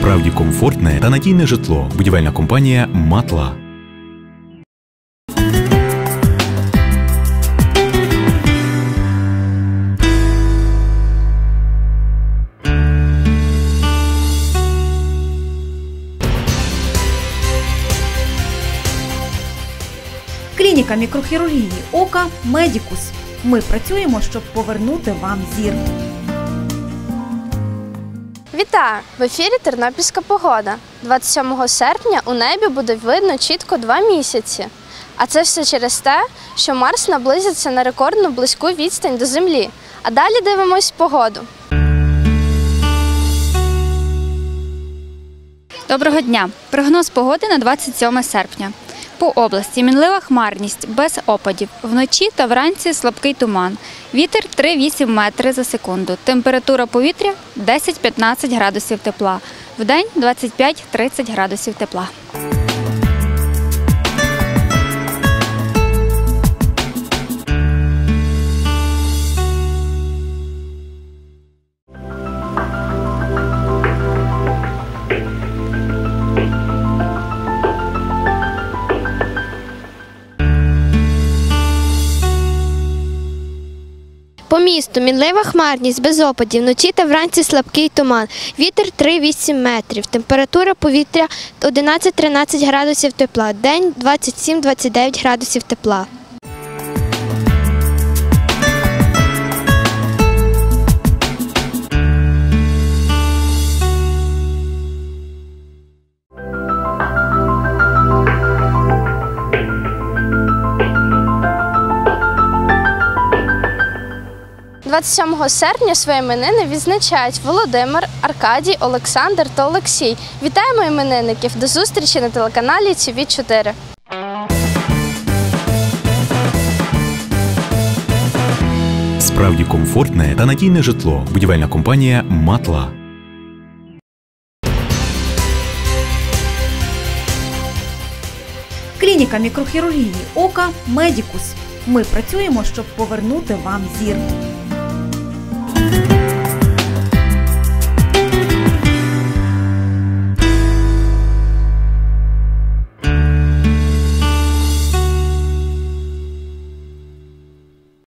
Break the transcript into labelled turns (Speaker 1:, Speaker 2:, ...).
Speaker 1: Справді комфортне та надійне житло. Будівельна компанія «Матла».
Speaker 2: Клініка мікрохірургії ока «Медікус». Ми працюємо, щоб повернути вам зір.
Speaker 3: Вітаю! В ефірі «Тернопільська погода». 27 серпня у небі буде видно чітко 2 місяці. А це все через те, що Марс наблизиться на рекордно близьку відстань до Землі. А далі дивимось погоду.
Speaker 4: Доброго дня! Прогноз погоди на 27 серпня. По області мінлива хмарність, без опадів. Вночі та вранці слабкий туман. Вітер 3-8 метри за секунду. Температура повітря 10-15 градусів тепла. Вдень 25-30 градусів тепла.
Speaker 3: По місту мінлива хмарність, без опадів, вночі та вранці слабкий туман. Вітер 3-8 метрів. Температура повітря 11-13 градусів тепла. День 27-29 градусів тепла. – 27 серпня свої іменини відзначають Володимир, Аркадій, Олександр та Олексій. Вітаємо іменинників! До зустрічі на телеканалі ТВ4.
Speaker 1: Справді комфортне та надійне житло. Будівельна компанія «Матла».
Speaker 2: Клініка мікрохірургії ока «Медікус». Ми працюємо, щоб повернути вам зір.